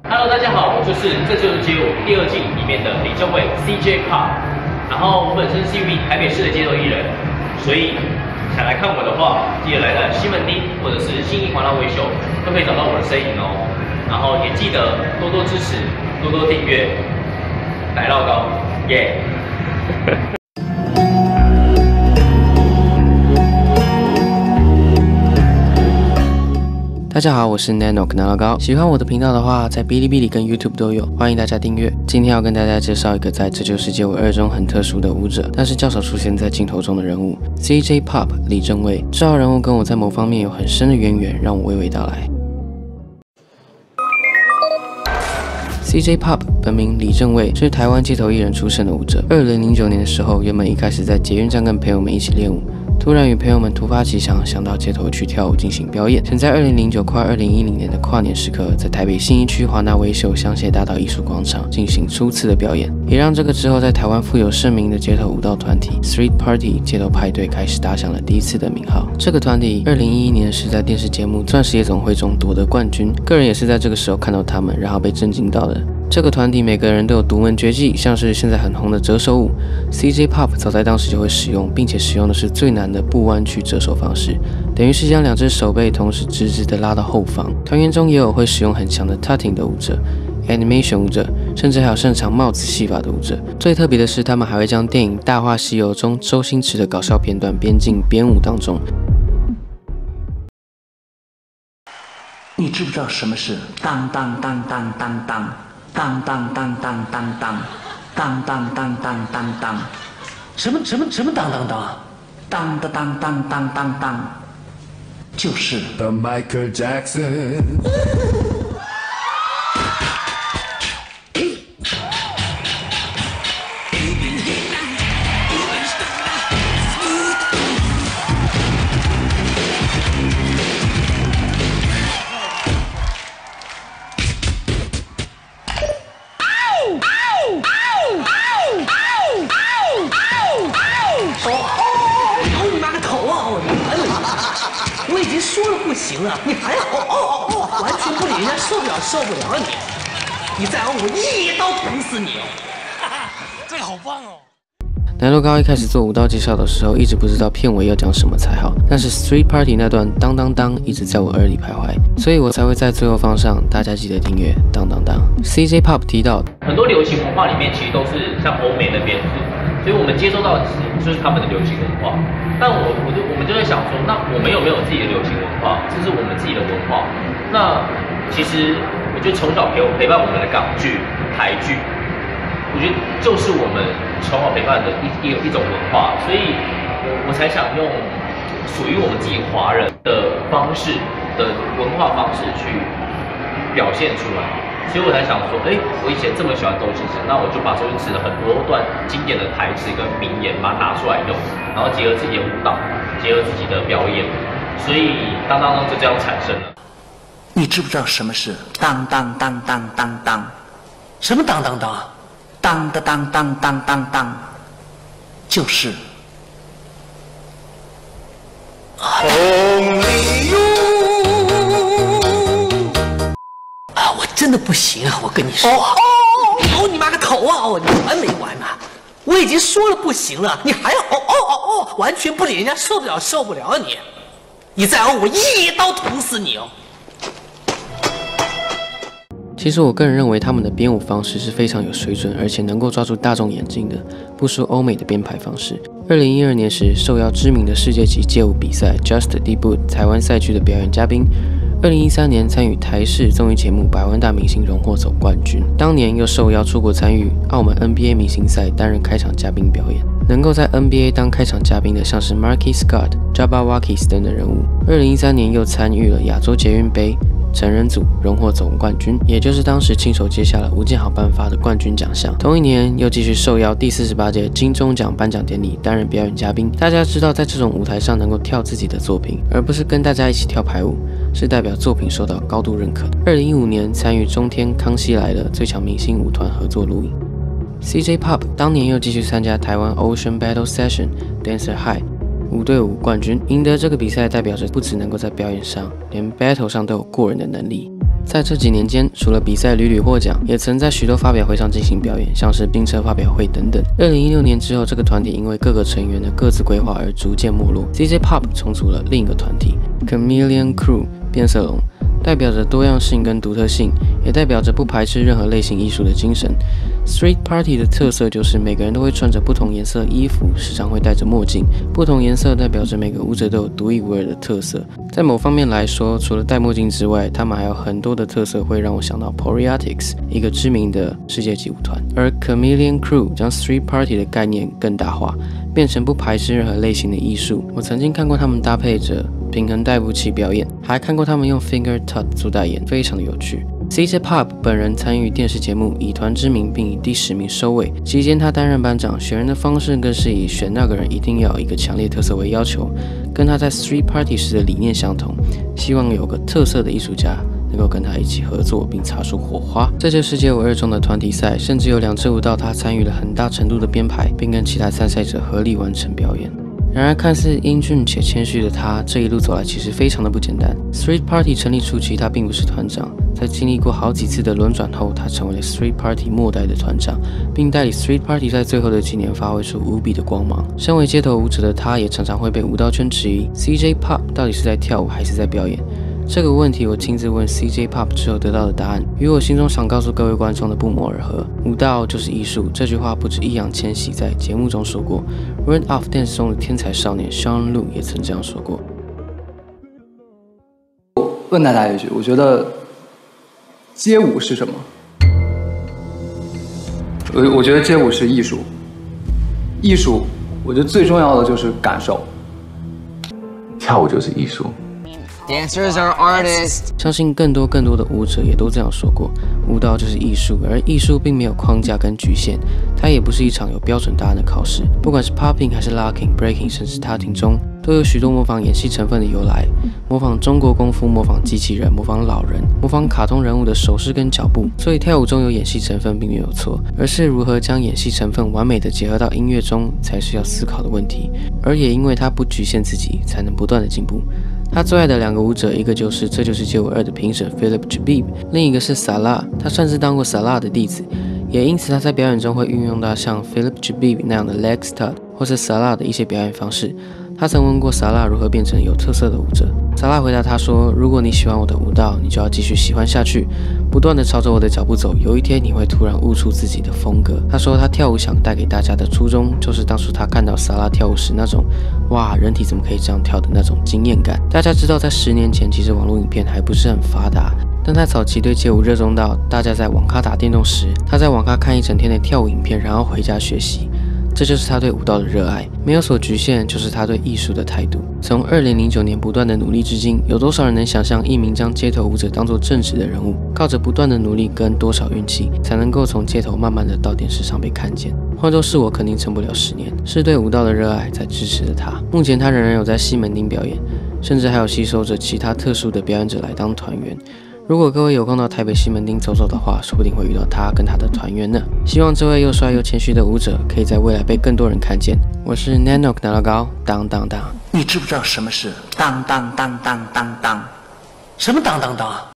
Hello， 大家好，我就是《这就是街舞》第2季里面的李正伟 CJ Pop。然后我本身是一名台北市的街头艺人，所以想来看我的话，记得来到西门町或者是信义环绕维修，都可以找到我的身影哦。然后也记得多多支持，多多订阅，来到高，耶、yeah ！ 大家好，我是 Nano 可拿老高。喜欢我的频道的话，在哔哩哔哩跟 YouTube 都有，欢迎大家订阅。今天要跟大家介绍一个在这就是街舞2中很特殊的舞者，但是较少出现在镜头中的人物 CJ Pop 李正伟。这号人物跟我在某方面有很深的渊源，让我娓娓道来。CJ Pop 本名李正伟，是台湾街头艺人出身的舞者。2009年的时候，原本一开始在捷运站跟朋友们一起练舞。突然与朋友们突发奇想，想到街头去跳舞进行表演。选在2009跨2010年的跨年时刻，在台北信义区华纳威秀香榭大道艺术广场进行初次的表演，也让这个之后在台湾富有盛名的街头舞蹈团体 Street Party 街头派对开始打响了第一次的名号。这个团体2011年是在电视节目《钻石夜总会》中夺得冠军，个人也是在这个时候看到他们，然后被震惊到的。这个团体每个人都有独门绝技，像是现在很红的折手舞 ，CJ Pop 早在当时就会使用，并且使用的是最难的不弯曲折手方式，等于是将2只手背同时直直的拉到后方。团员中也有会使用很强的 tutting 的舞者、animation 舞者，甚至还有擅长帽子戏法的舞者。最特别的是，他们还会将电影《大话西游》中周星驰的搞笑片段编进编舞当中。 你知不知道什么是当当当当当当？当当当当当当，当当当当当当，什么当当当？当的当当当当当，就是 The Michael Jackson。 我已经说了不行了，你还完全不理人家受不了你再让我一刀捅死你！ 这个好棒哦！ 南路高一开始做舞蹈介绍的时候，一直不知道片尾要讲什么才好，但是 Street Party 那段当当当一直在我耳里徘徊，所以我才会在最后放上，大家记得订阅当当当。CJ Pop 提到， 很多流行文化里面其实都是像欧美那边，所以我们接收到的就是他们的流行文化。但我们就在想说，那我们有没有自己的流行文化？这是我们自己的文化。那其实我觉得从小陪伴我们的港剧、台剧，我觉得就是我们从小陪伴的一种文化，所以我才想用属于我们自己华人的方式的文化方式去表现出来。所以我才想说，我以前这么喜欢周星驰，那我就把周星驰的很多段经典的台词跟名言把它拿出来用，然后结合自己的舞蹈，结合自己的表演，所以当当当就这样产生了。 你知不知道什么是当当当当当当？什么当当当？当的当当当当当，就是Only You。我真的不行啊！我跟你说，你妈个头啊！你完没完啊？我已经说了不行了，你还要完全不理人家受不了你再让我一刀捅死你哦！ 其实我个人认为他们的编舞方式是非常有水准，而且能够抓住大众眼睛的，不输欧美的编排方式。2012年时，受邀知名的世界级街舞比赛 Just Debut 台湾赛区的表演嘉宾。2013年参与台视综艺节目《百万大明星》荣获总冠军，当年又受邀出国参与澳门 NBA 明星赛，担任开场嘉宾表演。能够在 NBA 当开场嘉宾的，像是 Marquis Scott、Jabba Wakis 等人物。2013年又参与了亚洲捷运杯成人组，荣获总冠军，也就是当时亲手接下了吴建豪颁发的冠军奖项。同一年又继续受邀第48届金钟奖颁奖典礼担任表演嘉宾。大家知道，在这种舞台上能够跳自己的作品，而不是跟大家一起跳排舞，是代表作品受到高度认可。2015年参与中天康熙来了最强明星舞团合作录影。CJ Pop 当年又继续参加台湾 Ocean Battle Session Dancer High 5对5冠军，赢得这个比赛代表着不只能够在表演上，连 battle 上都有过人的能力。 在这几年间，除了比赛屡屡获奖，也曾在许多发表会上进行表演，像是新车发表会等等。2016年之后，这个团体因为各个成员的各自规划而逐渐没落。CJ Pop 重组了另一个团体 Chameleon Crew 变色龙，代表着多样性跟独特性，也代表着不排斥任何类型艺术的精神。Street Party 的特色就是每个人都会穿着不同颜色的衣服，时常会戴着墨镜。不同颜色代表着每个舞者都有独一无二的特色。在某方面来说，除了戴墨镜之外，他们还有很多的特色会让我想到 Polyartics， 一个知名的世界级舞团。而 Chameleon Crew 将 Street Party 的概念更大化，变成不排斥任何类型的艺术。我曾经看过他们搭配着平衡带步器表演，还看过他们用 Finger Tut 做代言，非常的有趣。CJ Pop 本人参与电视节目，以团之名，并以第10名收尾。期间他担任班长，选人的方式更是以选那个人一定要有一个强烈特色为要求，跟他在 Street Party 时的理念相同，希望有个特色的艺术家能够跟他一起合作并擦出火花。在这世界舞2中的团体赛，甚至有2支舞蹈他参与了很大程度的编排，并跟其他参赛者合力完成表演。然而，看似英俊且谦虚的他，这一路走来其实非常的不简单。Street Party 成立初期，他并不是团长，在经历过好几次的轮转后，他成为了 Street Party 末代的团长，并带领 Street Party 在最后的几年发挥出无比的光芒。身为街头舞者的他，也常常会被舞蹈圈质疑 CJ Pop 到底是在跳舞还是在表演。这个问题我亲自问 CJ Pop 之后得到的答案，与我心中想告诉各位观众的不谋而合。舞蹈就是艺术，这句话不止易烊千玺在节目中说过， World of Dance 中的天才少年 Sean Lu 也曾这样说过。 问大家一句，我觉得街舞是什么？我觉得街舞是艺术，艺术我觉得最重要的就是感受。 跳舞就是艺术。 Dancers are artists。 相信更多的舞者也都这样说过，舞蹈就是艺术，而艺术并没有框架跟局限，它也不是一场有标准答案的考试。不管是 popping 还是 locking、breaking， 甚至 tutting 中，都有许多模仿演戏成分的由来，模仿中国功夫，模仿机器人，模仿老人，模仿卡通人物的手势跟脚步。所以跳舞中有演戏成分并没有错，而是如何将演戏成分完美的结合到音乐中，才是要思考的问题。而也因为它不局限自己，才能不断的进步。他最爱的2个舞者，一个就是《这就是街舞2》的评审 Philip Chabib， 另一个是 Salah， 他甚至当过 Salah 的弟子，也因此他在表演中会运用到像 Philip Chabib 那样的 leg start 或是 Salah 的一些表演方式。他曾问过 Salah 如何变成有特色的舞者， Salah 回答他说：“如果你喜欢我的舞蹈，你就要继续喜欢下去，不断的朝着我的脚步走，有一天你会突然悟出自己的风格。”他说他跳舞想带给大家的初衷，就是当初他看到 Salah 跳舞时那种哇，人体怎么可以这样跳的那种惊艳感。大家知道在10年前，其实网络影片还不是很发达，但他早期对街舞热衷到大家在网咖打电动时，他在网咖看一整天的跳舞影片，然后回家学习。这就是他对舞蹈的热爱，没有所局限，就是他对艺术的态度。从2009年不断的努力至今，有多少人能想象一名将街头舞者当作正直的人物，靠着不断的努力跟多少运气，才能够从街头慢慢的到电视上被看见。换作是我，肯定撑不了10年。是对舞蹈的热爱在支持着他。目前他仍然有在西门町表演，甚至还有吸收着其他特殊的表演者来当团员。如果各位有空到台北西门町走走的话，说不定会遇到他跟他的团员呢。希望这位又帅又谦虚的舞者可以在未来被更多人看见。我是 Nano 拿老高，当当当。 你知不知道什么是当当当当当当？什么当当当？